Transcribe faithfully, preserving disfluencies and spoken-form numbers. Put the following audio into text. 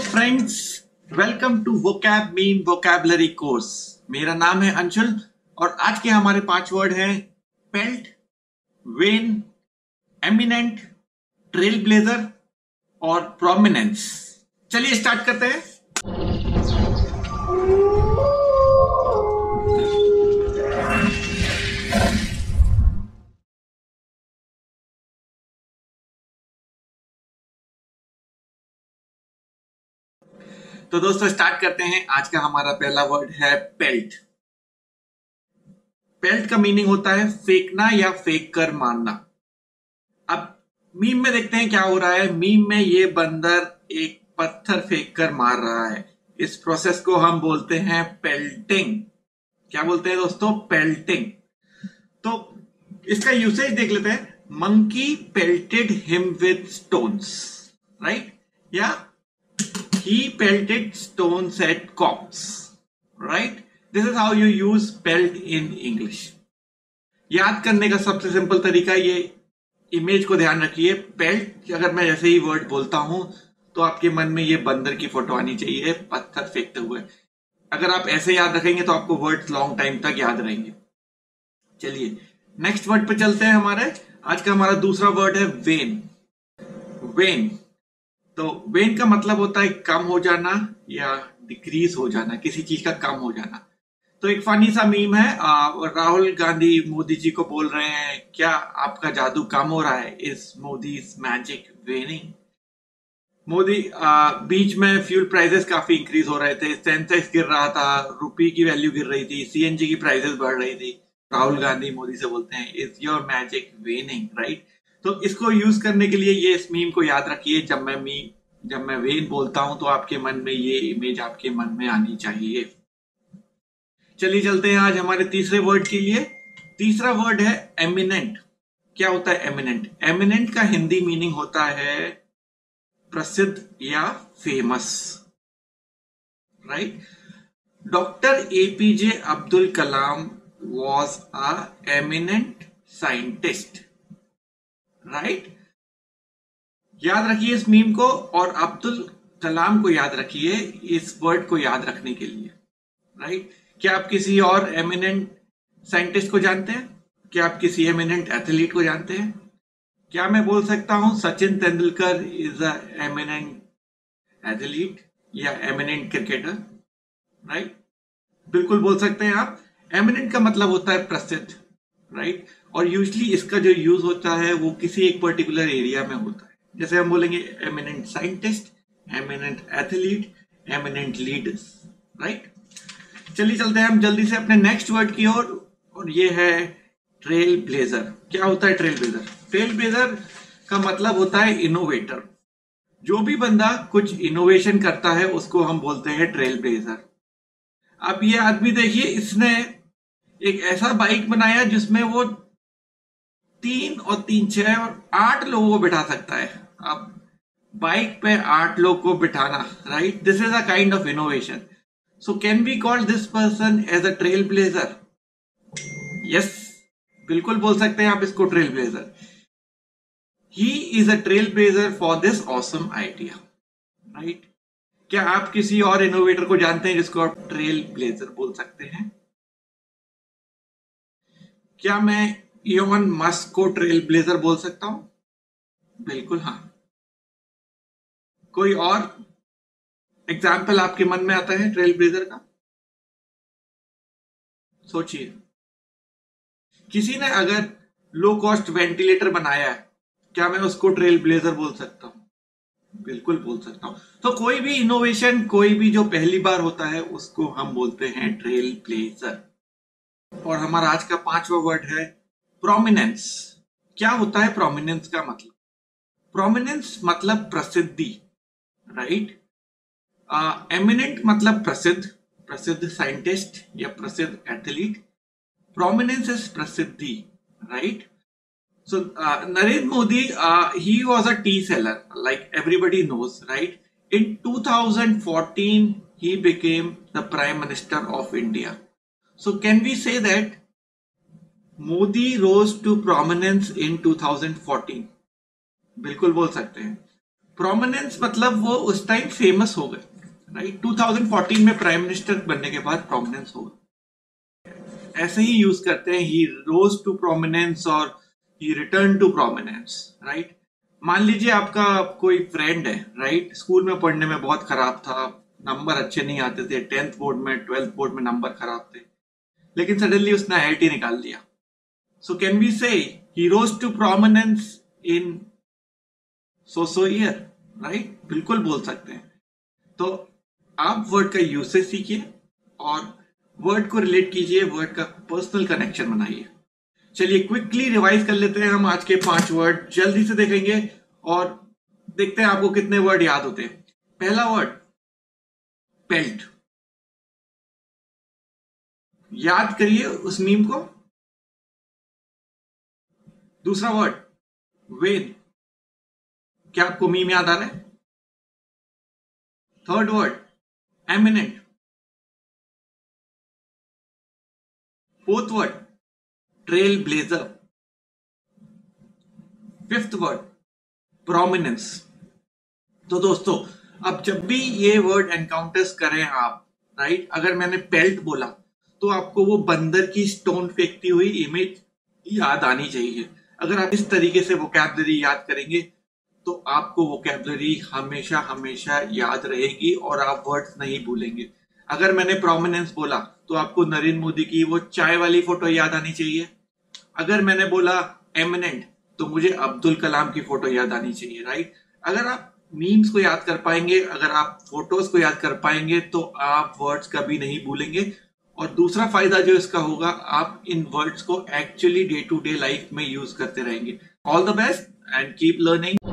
Friends, welcome to vocab meme vocabulary course. मेरा नाम है अंशुल और आज के हमारे पांच वर्ड हैं pelt, wane, eminent, trailblazer और प्रोमिनेंस। चलिए स्टार्ट करते हैं। तो दोस्तों स्टार्ट करते हैं। आज का हमारा पहला वर्ड है पेल्ट। पेल्ट का मीनिंग होता है फेंकना या फेंक कर मारना। अब मीम में देखते हैं क्या हो रहा है। मीम में ये बंदर एक पत्थर फेंक कर मार रहा है। इस प्रोसेस को हम बोलते हैं पेल्टिंग। क्या बोलते हैं दोस्तों? पेल्टिंग। तो इसका यूसेज देख लेते हैं। Monkey pelted him with stones, right? या he pelted stones at cops, right? This is how you use pelt in English. याद करने का सबसे सिंपल तरीका, ये इमेज को ध्यान रखिए। पेल्ट अगर मैं जैसे ही वर्ड बोलता हूं तो आपके मन में ये बंदर की फोटो आनी चाहिए पत्थर फेंकते हुए। अगर आप ऐसे याद रखेंगे तो आपको वर्ड्स लॉन्ग टाइम तक याद रहेंगे। चलिए नेक्स्ट वर्ड पे चलते हैं। हमारे आज का हमारा दूसरा वर्ड है वेन। वेन तो वेन का मतलब होता है कम हो जाना या डिक्रीज हो जाना, किसी चीज का कम हो जाना। तो एक फनी सा मीम है, राहुल गांधी मोदी जी को बोल रहे हैं, क्या आपका जादू कम हो रहा है? Is Modi's magic waning? Modi आ, बीच में फ्यूल प्राइसेस काफी इंक्रीज हो रहे थे, सेंसेक्स गिर रहा था, रुपी की वैल्यू गिर रही थी, सीएनजी की प्राइसेस बढ़ रही थी। राहुल गांधी मोदी से बोलते हैं, is your magic waning, right? तो इसको यूज करने के लिए ये इस मीम को याद रखिए। जब मैं मीम जब मैं वेन बोलता हूं तो आपके मन में ये इमेज आपके मन में आनी चाहिए। चलिए चलते हैं आज हमारे तीसरे वर्ड के लिए। तीसरा वर्ड है एमिनेंट। क्या होता है एमिनेंट? एमिनेंट का हिंदी मीनिंग होता है प्रसिद्ध या famous, right? Doctor APJ Abdul Kalam was a eminent scientist, right? याद रखिए इस मीम को और अब्दुल कलाम को याद रखिए इस वर्ड को याद रखने के लिए, राइट? क्या आप किसी और एमिनेंट साइंटिस्ट को जानते हैं? क्या आप किसी एमिनेंट एथलीट को जानते हैं? क्या मैं बोल सकता हूं Sachin Tendulkar is a eminent athlete या एमिनेंट क्रिकेटर, राइट? बिल्कुल बोल सकते हैं आप। एमिनेंट का मतलब होता है प्रसिद्ध, राइट? और यूजली इसका जो यूज होता है वो किसी एक पर्टिकुलर एरिया में होता है। जैसे हम बोलेंगे eminent scientist, eminent athlete, eminent leaders, right? चलिए चलते हैं हम जल्दी से अपने नेक्स्ट वर्ड की ओर, और, और ये है ट्रेल ब्लेजर। क्या होता है ट्रेल ब्लेजर? ट्रेल ब्लेजर का मतलब होता है इनोवेटर। जो भी बंदा कुछ इनोवेशन करता है उसको हम बोलते हैं ट्रेल ब्लेजर। अब ये आदमी देखिए, इसने एक ऐसा बाइक बनाया जिसमें वो तीन और तीन छह और आठ लोगों को बिठा सकता है। अब बाइक पे आठ लोग को बिठाना, right? This is a kind of innovation. So can we call this person as a trailblazer? Yes, बिल्कुल बोल सकते हैं आप इसको trailblazer. He is a trailblazer for this awesome idea, right? क्या आप किसी और इनोवेटर को जानते हैं जिसको आप ट्रेल ब्लेजर बोल सकते हैं? क्या मैं इलोन मस्क को ट्रेल ब्लेजर बोल सकता हूं? बिल्कुल हाँ। कोई और एग्जाम्पल आपके मन में आता है ट्रेल ब्लेजर का? सोचिए। किसी ने अगर लो कॉस्ट वेंटिलेटर बनाया है, क्या मैं उसको ट्रेल ब्लेजर बोल सकता हूं? बिल्कुल बोल सकता हूं। तो कोई भी इनोवेशन, कोई भी जो पहली बार होता है उसको हम बोलते हैं ट्रेल ब्लेजर। और हमारा आज का पांचवा वर्ड है प्रोमिनेंस। क्या होता है प्रोमिनेंस का मतलब? प्रोमिनेंस मतलब प्रसिद्धि, राइट? एमिनेंट मतलब प्रसिद्ध, प्रसिद्ध साइंटिस्ट या प्रसिद्ध एथलीट। प्रोमिनेंस इज प्रसिद्धि, right? So uh, Narendra Modi, uh, he was a tea seller, like everybody knows, right? In two thousand fourteen, he became the Prime Minister of India. So can we say that Modi rose to prominence in two thousand fourteen? बिल्कुल बोल सकते हैं। Prominence मतलब वो उस time famous हो गए, right. Two thousand fourteen में प्राइम मिनिस्टर बनने के बाद प्रोमिनेंस हो गए, ऐसे ही यूज करते हैं, ही रोज टू प्रोमिनेंस और he return to prominence, right. मान लीजिए आपका कोई फ्रेंड है, राइट, स्कूल में पढ़ने में बहुत खराब था, नंबर अच्छे नहीं आते थे, टेंथ बोर्ड में ट्वेल्थ बोर्ड में नंबर खराब थे, लेकिन सडनली उसने आई आई टी निकाल दिया। सो can we say he rose to prominence in so so year, right, बिल्कुल बोल सकते हैं। तो आप वर्ड का यूसेज सीखिए और वर्ड को रिलेट कीजिए, वर्ड का पर्सनल कनेक्शन बनाइए। चलिए क्विकली रिवाइज कर लेते हैं हम आज के पांच वर्ड, जल्दी से देखेंगे और देखते हैं आपको कितने वर्ड याद होते हैं। पहला वर्ड पेल्ट, याद करिए उस मीम को। दूसरा वर्ड वेन, क्या आपको मीम याद आ रहा है? Third word eminent. Fourth word trailblazer. Fifth word prominence. तो दोस्तों अब जब भी ये वर्ड एनकाउंटर्स करें आप, राइट, अगर मैंने पेल्ट बोला तो आपको वो बंदर की स्टोन फेंकती हुई इमेज याद आनी चाहिए। अगर आप इस तरीके से वोकैबुलरी याद करेंगे तो आपको वोकैबुलरी हमेशा हमेशा याद रहेगी और आप वर्ड्स नहीं भूलेंगे। अगर मैंने प्रोमिनेंस बोला तो आपको नरेंद्र मोदी की वो चाय वाली फोटो याद आनी चाहिए। अगर मैंने बोला एमिनेंट तो मुझे अब्दुल कलाम की फोटो याद आनी चाहिए, राइट। अगर आप मीम्स को याद कर पाएंगे, अगर आप फोटोज को याद कर पाएंगे तो आप वर्ड्स कभी नहीं भूलेंगे। और दूसरा फायदा जो इसका होगा, आप इन वर्ड्स को actually day to day life में यूज करते रहेंगे। All the best and keep learning.